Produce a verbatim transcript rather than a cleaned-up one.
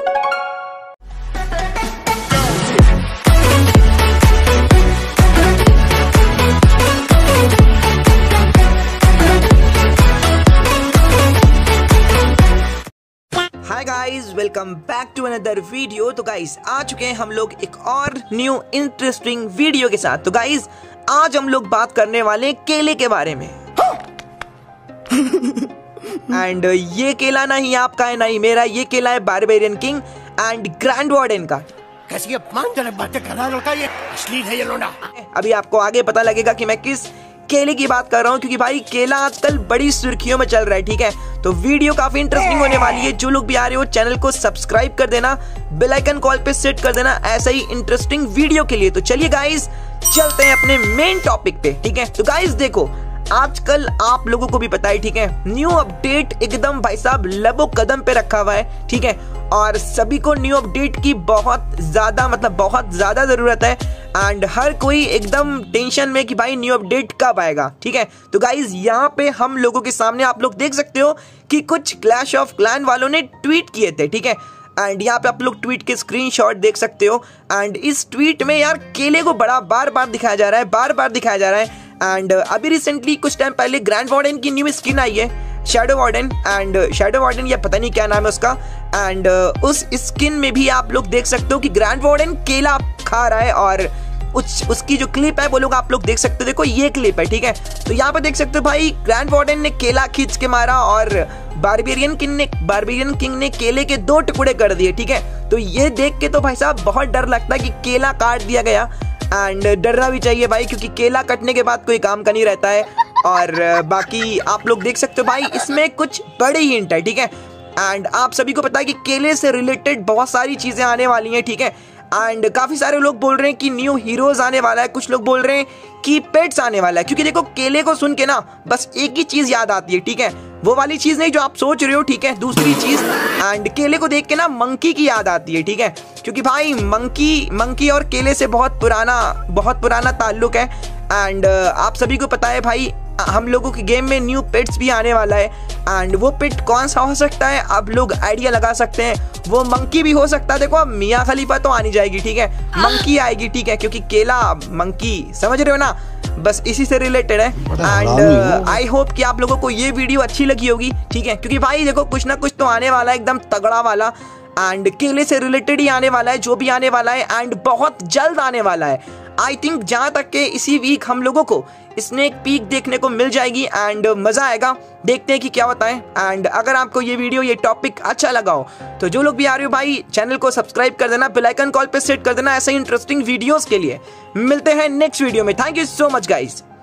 Hi guys, welcome back to another video. तो guys आ चुके हैं हम लोग एक और न्यू इंटरेस्टिंग वीडियो के साथ। तो गाइस आज हम लोग बात करने वाले हैं केले के बारे में। एंड ये केला ना ही आपका है ना ही मेरा, ये केला है barbarian king and grand warden का। कैसी अपमानजनक बातें कर रहा लड़का, ये अश्लील है ये लोंडा। अभी आपको आगे पता लगेगा कि मैं किस केले की बात कर रहा हूँ, क्योंकि भाई केला आजकल बड़ी सुर्खियों में चल रहा है। ठीक है, तो वीडियो काफी इंटरेस्टिंग होने वाली है। जो लोग भी आ रहे हो चैनल को सब्सक्राइब कर देना, बेल आइकन कॉल पे सेट कर देना ऐसा ही इंटरेस्टिंग वीडियो के लिए। तो चलिए गाइस चलते हैं अपने मेन टॉपिक पे। ठीक है, तो गाइस देखो आजकल आप लोगों को भी पता है, ठीक है, न्यू अपडेट एकदम भाई साहब लबो कदम पे रखा हुआ है। ठीक है, और सभी को न्यू अपडेट की बहुत ज्यादा मतलब बहुत ज्यादा जरूरत है एंड हर कोई एकदम टेंशन में कि भाई न्यू अपडेट कब आएगा। ठीक है, तो गाइज यहाँ पे हम लोगों के सामने आप लोग देख सकते हो कि कुछ क्लैश ऑफ क्लैन वालों ने ट्वीट किए थे। ठीक है, एंड यहाँ पे आप लोग ट्वीट के स्क्रीनशॉट देख सकते हो। एंड इस ट्वीट में यार केले को बड़ा बार बार दिखाया जा रहा है, बार बार दिखाया जा रहा है। एंड अभी रिसेंटली कुछ टाइम पहले ग्रैंड वार्डन की न्यू स्किन आई है, shadow warden. And shadow warden या पता नहीं क्या नाम है उसका। एंड उस स्किन में भी आप लोग देख सकते हो कि ग्रैंड वार्डन केला खा रहा है और उस उसकी जो क्लिप है वो लोग आप लोग देख सकते हो। देखो ये क्लिप है। ठीक है, तो यहाँ पे देख सकते हो भाई ग्रैंड वार्डन ने केला खींच के मारा और बारबेरियन किंग ने बारबेरियन किंग ने केले के दो टुकड़े कर दिए। ठीक है, तो ये देख के तो भाई साहब बहुत डर लगता है कि केला काट दिया गया। एंड डरना भी चाहिए भाई, क्योंकि केला कटने के बाद कोई काम का नहीं रहता है। और बाकी आप लोग देख सकते हो भाई इसमें कुछ बड़ी हिंट है। ठीक है, एंड आप सभी को पता है कि केले से रिलेटेड बहुत सारी चीजें आने वाली हैं। ठीक है, एंड काफी सारे लोग बोल रहे हैं कि न्यू हीरोज आने वाला है, कुछ लोग बोल रहे हैं कि पेट्स आने वाला है। क्योंकि देखो केले को सुन के ना बस एक ही चीज याद आती है। ठीक है, वो वाली चीज नहीं जो आप सोच रहे हो। ठीक है, दूसरी चीज। एंड केले को देख के ना मंकी की याद आती है। ठीक है, क्योंकि भाई मंकी मंकी और केले से बहुत पुराना बहुत पुराना ताल्लुक है। एंड आप सभी को पता है भाई हम लोगों के गेम में न्यू पेट्स भी आने वाला है। एंड वो पेट कौन सा हो सकता है आप लोग आइडिया लगा सकते हैं। वो मंकी भी हो सकता है। देखो अब मियाँ खलीफा तो आनी जाएगी। ठीक है, मंकी आएगी। ठीक है, क्योंकि केला मंकी समझ रहे हो ना, बस इसी से रिलेटेड है। एंड आई होप कि आप लोगों को ये वीडियो अच्छी लगी होगी। ठीक है, क्योंकि भाई देखो कुछ ना कुछ तो आने वाला है एकदम तगड़ा वाला। एंड केले से रिलेटेड ही आने वाला है, जो भी आने वाला है एंड बहुत जल्द आने वाला है। आई थिंक जहां तक के इसी वीक हम लोगों को स्नेक पीक देखने को मिल जाएगी एंड मजा आएगा। देखते हैं कि क्या होता है। एंड अगर आपको ये वीडियो ये टॉपिक अच्छा लगा हो तो जो लोग भी आ रहे हो भाई चैनल को सब्सक्राइब कर देना, बेल आइकन कॉल पे सेट कर देना ऐसे इंटरेस्टिंग वीडियोस के लिए। मिलते हैं नेक्स्ट वीडियो में। Thank you so much guys.